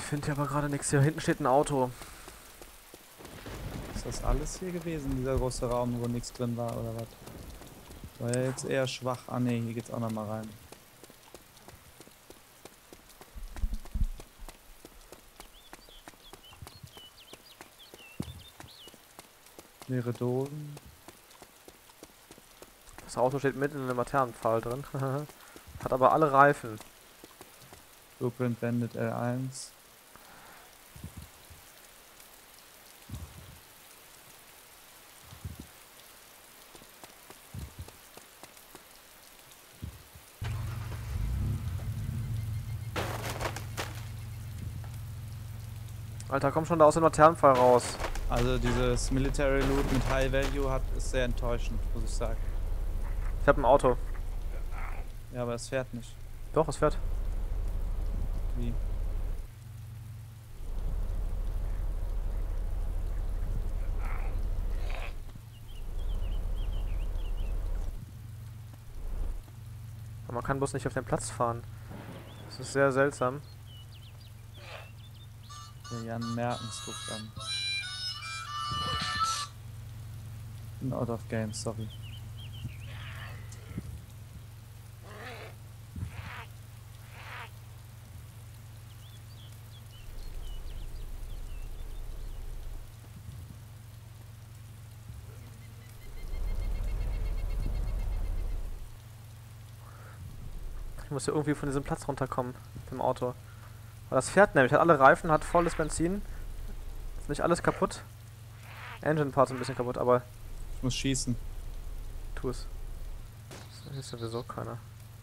finde hier aber gerade nichts. Hier hinten steht ein Auto. Ist das alles hier gewesen, dieser große Raum, wo nichts drin war, oder was? War ja jetzt eher schwach. Ah ne, hier geht's auch noch mal rein. Leere Dosen. Das Auto steht mitten in einem Laternenpfahl drin. Hat aber alle Reifen. Blueprint Bandit L1. Alter, komm schon da aus dem Laternenpfahl raus. Also dieses Military Loot mit High Value ist sehr enttäuschend, muss ich sagen. Ich habe ein Auto. Ja, aber es fährt nicht. Doch, es fährt. Wie? Aber man kann bloß nicht auf den Platz fahren. Das ist sehr seltsam. Der Jan Mertens ruft an. Bin out of game, sorry. Ich muss hier irgendwie von diesem Platz runterkommen. Mit dem Auto. Weil das fährt nämlich. Hat alle Reifen, hat volles Benzin. Ist nicht alles kaputt. Engine Parts ein bisschen kaputt, aber Ich muss schießen. tu es. Das ist sowieso keiner.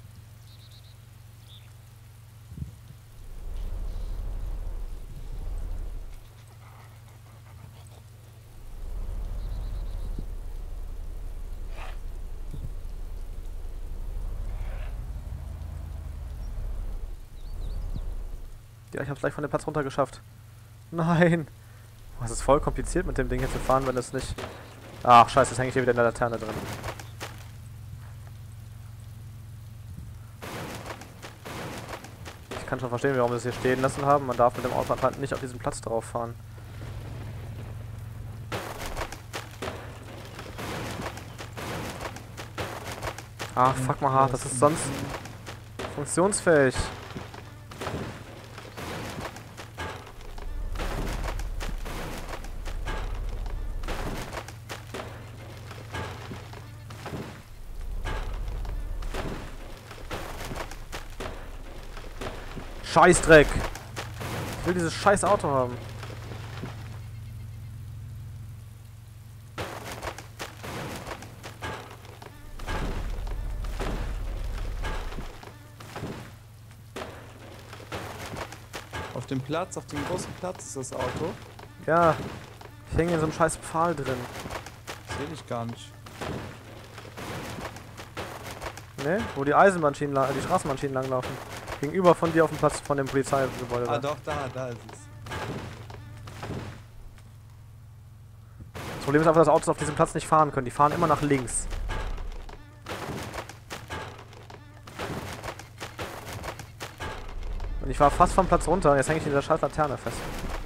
Ja, ich hab's gleich von dem Platz runter geschafft. Nein! Oh, es ist voll kompliziert mit dem Ding hier zu fahren, wenn es nicht... Ach scheiße, jetzt hänge ich hier wieder in der Laterne drin. Ich kann schon verstehen, warum wir es hier stehen lassen haben. Man darf mit dem Auto anscheinend nicht auf diesem Platz drauf fahren. Ach, fuck mal hart, das ist sonst funktionsfähig. Scheißdreck! Ich will dieses scheiß Auto haben. Auf dem Platz, auf dem großen Platz ist das Auto. Ja, ich hänge in so einem scheiß Pfahl drin. Sehe ich gar nicht. Ne? Wo die Eisenbahnschienen, die Straßenbahnschienen langlaufen. Gegenüber von dir auf dem Platz von dem Polizeigebäude. Ah Da. doch, da ist es. Das Problem ist einfach, dass Autos auf diesem Platz nicht fahren können. Die fahren immer nach links. Und ich war fast vom Platz runter und jetzt hänge ich in dieser scheiß Laterne fest.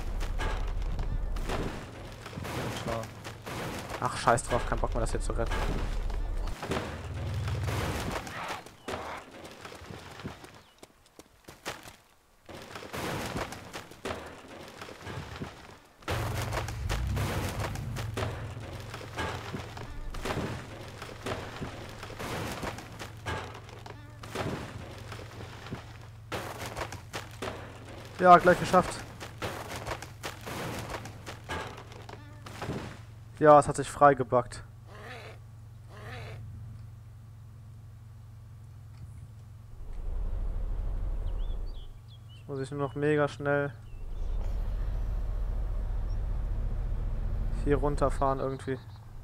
Ja, schlau. Ach, scheiß drauf, kein Bock mehr, das hier zu retten. Ja, gleich geschafft. Ja, es hat sich frei gebuggt. Jetzt muss ich nur noch mega schnell hier runterfahren irgendwie.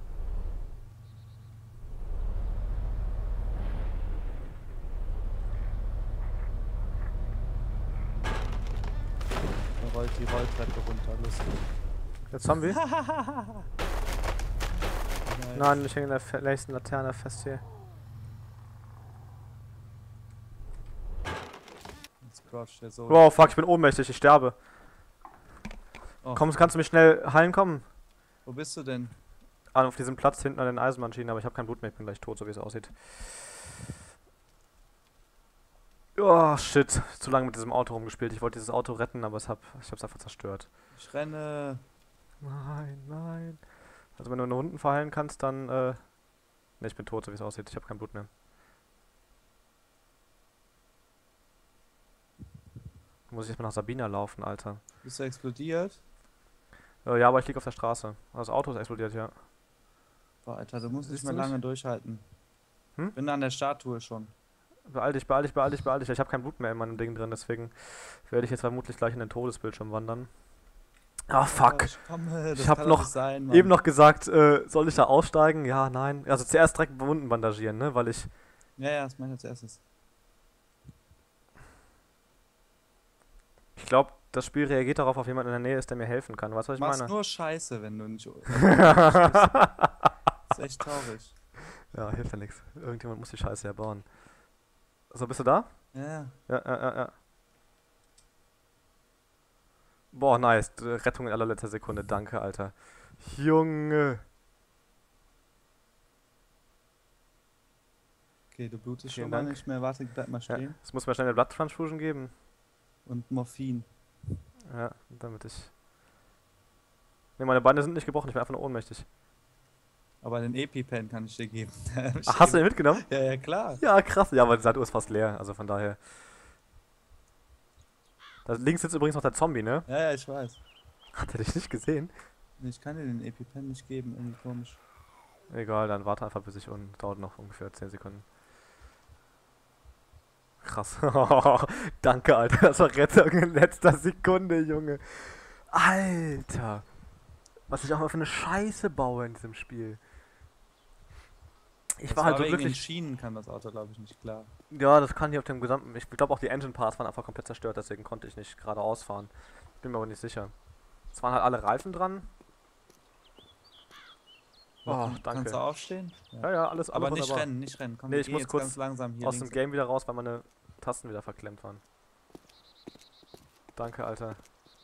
Da rollt die Rolltreppe runter, lustig. Jetzt haben wir. Nice. Nein, ich hänge in der nächsten Laterne fest hier. Jetzt croucht der so. Wow, fuck, ich bin ohnmächtig, ich sterbe. Oh, Komm, kannst du mich schnell heilen kommen? wo bist du denn? Ah, auf diesem Platz hinten an den Eisenbahnschienen, aber ich habe kein Blut mehr, ich bin gleich tot, so wie es aussieht. Oh, shit. Zu lange mit diesem Auto rumgespielt. Ich wollte dieses Auto retten, aber ich hab's einfach zerstört. Ich renne. Nein, nein. Also wenn du nur Wunden verheilen kannst, dann, ne, ich bin tot, so wie es aussieht. Ich habe kein Blut mehr. Muss ich jetzt mal nach Sabina laufen, Alter. Bist du explodiert? Ja, aber ich lieg auf der Straße. Das Auto ist explodiert, ja. Boah, Alter, du musst nicht Siehst mehr du mich? lange durchhalten. Hm? Bin an der Statue schon. Beeil dich, beeil dich, beeil dich, beeil dich. Ich habe kein Blut mehr in meinem Ding drin, deswegen werde ich jetzt vermutlich gleich in den Todesbildschirm wandern. Ah, fuck. Ich komme, das Ich habe kann doch noch nicht sein, Mann. eben noch gesagt, soll ich da aussteigen? Ja, nein. Also zuerst direkt Wunden bandagieren, ne? Weil ich... Ja, ja, das meine ich als erstes. Ich glaube, das Spiel reagiert darauf, ob jemand in der Nähe ist, der mir helfen kann. Weißt du, was ich Machst meine? nur Scheiße, wenn du nicht. Das ist echt traurig. Ja, hilft ja nichts. Irgendjemand muss die Scheiße ja bauen. So, bist du da? Ja, Ja. Boah, nice. Rettung in allerletzter Sekunde. Danke, Alter. Junge. okay, du blutest Vielen schon mal Dank. nicht mehr. Warte, bleib mal Ja, stehen. es muss mir schnell eine Blood Transfusion geben. Und Morphin. Ja, damit ich... Ne, meine Beine sind nicht gebrochen. Ich bin einfach nur ohnmächtig. Aber den EpiPen kann ich dir geben. Ach, hast du den mitgenommen? Ja, ja, klar. Ja, krass. Ja, aber die Sanduhr ist fast leer. Also von daher... Da links sitzt übrigens noch der Zombie, ne? Ja, ja, ich weiß. Hat er dich nicht gesehen? Nee, ich kann dir den EpiPen nicht geben, irgendwie komisch. Egal, dann warte einfach bis ich unten. Dauert noch ungefähr 10 Sekunden. Krass. Danke, Alter. Das war Rettung in letzter Sekunde, Junge. Alter. Was ich auch mal für eine Scheiße baue in diesem Spiel. Ich Das war halt so wegen den glücklich. Schienen kann das Auto, glaube ich, nicht klar. Ja, das kann hier auf dem gesamten. Ich glaube auch die Engine Parts waren einfach komplett zerstört, deswegen konnte ich nicht geradeaus fahren. Bin mir aber nicht sicher. Es waren halt alle Reifen dran. Oh, danke. Kannst du aufstehen? Ja, alles Aber nicht wunderbar. rennen, nicht rennen. Komm, Nee, wir ich gehen muss jetzt kurz ganz langsam hier Aus dem links. Game wieder raus, weil meine Tasten wieder verklemmt waren. Danke, Alter.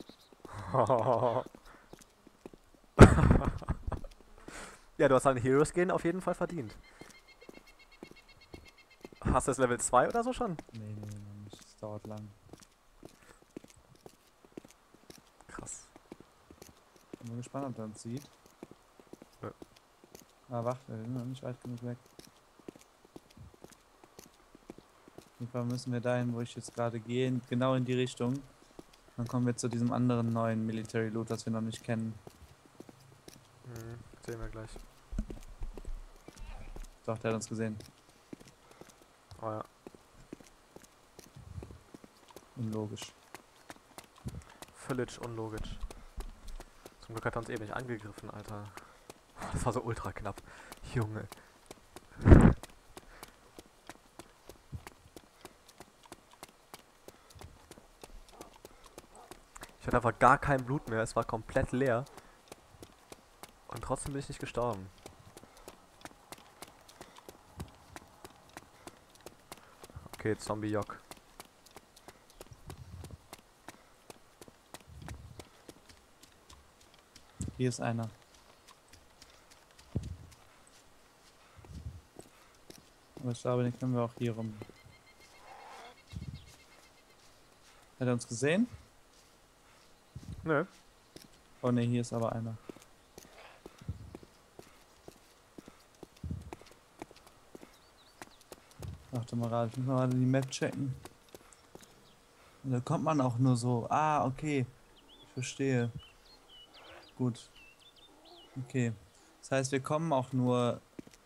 Ja, du hast deinen Heroes-Skin auf jeden Fall verdient. Hast du das Level 2 oder so schon? Nee, noch nicht. Das dauert lang. Krass. Bin mal gespannt, ob er uns sieht. Ja. Ah, warte, wir sind noch nicht weit genug weg. Auf jeden Fall müssen wir dahin, wo ich jetzt gerade gehe, genau in die Richtung. Dann kommen wir zu diesem anderen neuen Military Loot, das wir noch nicht kennen. Sehen wir gleich. Doch, der hat uns gesehen. Oh ja. Unlogisch. Völlig unlogisch. Zum Glück hat er uns eben nicht angegriffen, Alter. Das war so ultra knapp. Junge. Ich hatte einfach gar kein Blut mehr, es war komplett leer. Und trotzdem bin ich nicht gestorben. Okay, Zombie-Jock. Hier ist einer. Aber ich glaube, den können wir auch hier rum. Hat er uns gesehen? Nö. Oh ne, hier ist aber einer. Warte mal gerade, ich muss mal gerade die Map checken. Und da kommt man auch nur so. Ah, okay. Ich verstehe. Gut. Okay. Das heißt, wir kommen auch nur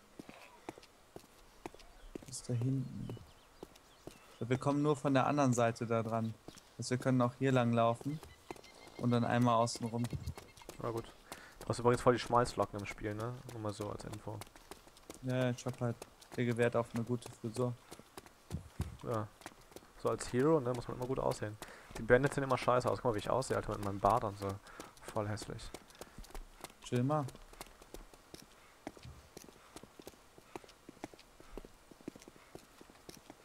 bis da hinten. Also wir kommen nur von der anderen Seite da dran. Also wir können auch hier lang laufen. Und dann einmal außen rum. Na gut. Du hast übrigens voll die Schmalzlocken im Spiel, ne? Nur mal so als Info. Ja, ich hab halt der gewährt auf eine gute Frisur. Ja. So als Hero, ne? Muss man immer gut aussehen. Die Bandits sehen immer scheiße aus. Guck mal, wie ich aussehe, Alter, mit meinem Bart und so. Voll hässlich. Chill mal.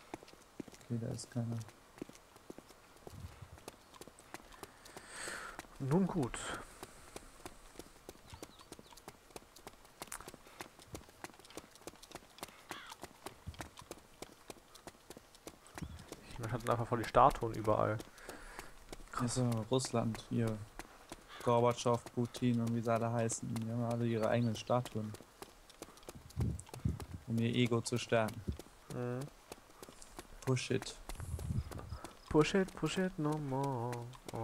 Okay, da ist keiner. Nun gut. Man hat einfach voll die Statuen überall. Krass. Also Russland, hier. Gorbatschow, Putin und wie sie alle heißen. Die haben alle ihre eigenen Statuen. Um ihr Ego zu stärken. Mhm. Push it. Push it no more. Oh.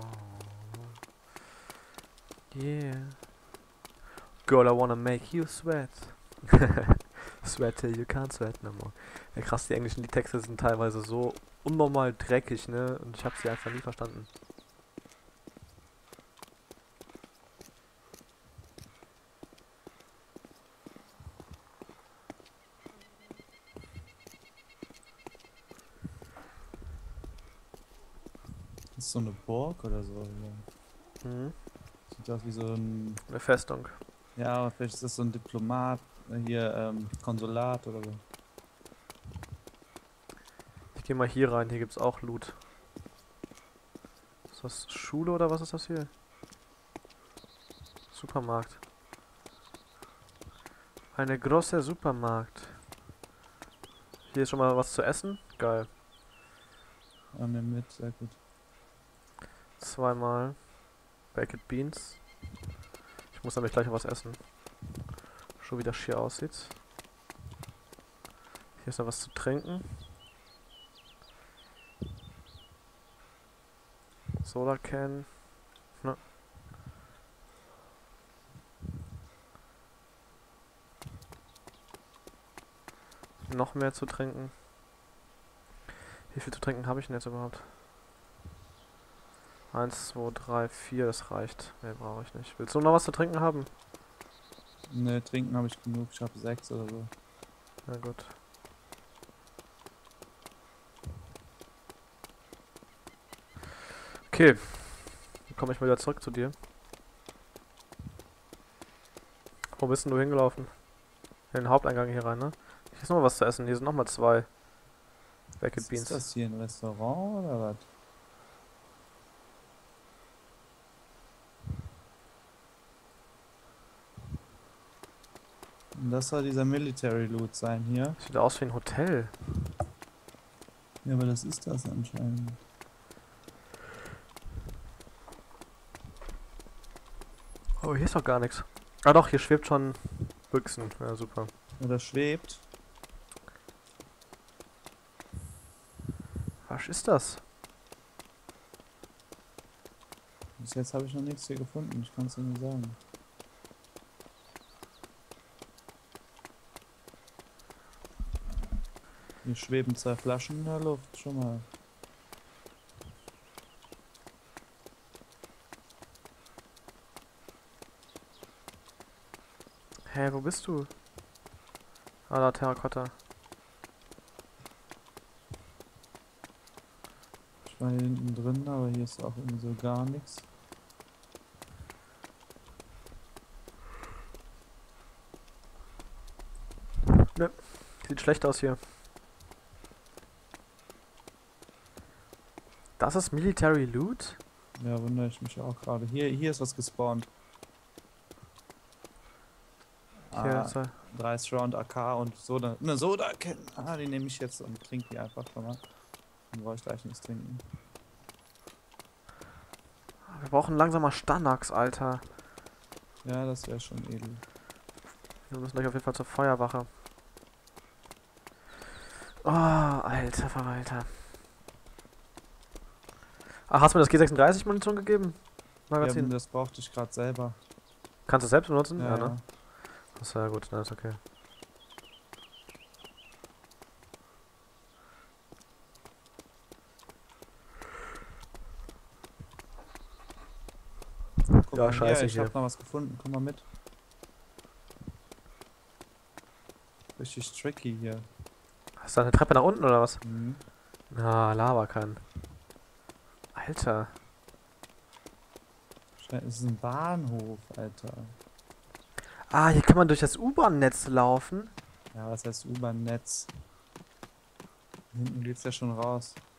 Yeah. Girl, I wanna make you sweat. Sweat till you can't sweat no more. Ja krass, die englischen Liedtexte sind teilweise so unnormal dreckig, ne? Und ich habe sie einfach nie verstanden. Das ist so eine Burg oder so. Ja. Mhm. Sieht aus wie so ein. Eine Festung. Ja, aber vielleicht ist das so ein Diplomat. Hier, Konsulat oder so. Ich gehe mal hier rein, hier gibt's auch Loot. Ist das Schule oder was ist das hier? Supermarkt. Eine große Supermarkt. Hier ist schon mal was zu essen. Geil. Nimm mit, sehr gut. Zweimal Baked Beans. Ich muss nämlich gleich noch was essen. Schon wie das hier aussieht. Hier ist noch was zu trinken. Soda Can. Ne. Noch mehr zu trinken. Wie viel zu trinken habe ich denn jetzt überhaupt? 1, 2, 3, 4, das reicht. Mehr brauche ich nicht. Willst du noch was zu trinken haben? Ne, trinken habe ich genug. Ich habe 6 oder so. Na gut. Okay. Dann komme ich mal wieder zurück zu dir. Wo bist denn du hingelaufen? In den Haupteingang hier rein, ne? Hier ist noch mal was zu essen. Hier sind noch mal 2 Baked Beans. Ist das hier ein Restaurant oder was? Und das soll dieser Military Loot sein hier. Sieht aus wie ein Hotel. Ja, aber das ist das anscheinend. Oh, hier ist doch gar nichts. Ah doch, hier schwebt schon Büchsen. Ja, super. Oder schwebt. Was ist das? Bis jetzt habe ich noch nichts hier gefunden. Ich kann es dir nicht sagen. Hier schweben 2 Flaschen in der Luft. Schon mal. Hä, wo bist du? Ah, da, Terrakotta. Ich war hier hinten drin, aber hier ist auch irgendwie so gar nichts. Sieht schlecht aus hier. Das ist Military Loot? Ja, wundere ich mich auch gerade. Hier ist was gespawnt. Hier ist 30 Round AK und Soda. Ne, Soda kennen. Ah, die nehme ich jetzt und trinke die einfach schon mal. Dann brauche ich gleich nichts trinken. Wir brauchen langsam mal Stanax, Alter. Ja, das wäre schon edel. Wir müssen gleich auf jeden Fall zur Feuerwache. Oh, alter Verwalter. Ach, hast du mir das G36 Munition gegeben? Ja, Magazin? das brauchte ich gerade selber. Kannst du es selbst benutzen? Ja, Ne? Das ist ja gut, dann ist okay. Guck Ja, mal scheiße ich hier. hab noch was gefunden. Komm mal mit. Richtig tricky hier. Hast du da eine Treppe nach unten oder was? Mhm. Na, Lava kann. Alter. Es ist ein Bahnhof, Alter. Ah, hier kann man durch das U-Bahn-Netz laufen. Ja, was heißt U-Bahn-Netz? Hinten geht's ja schon raus.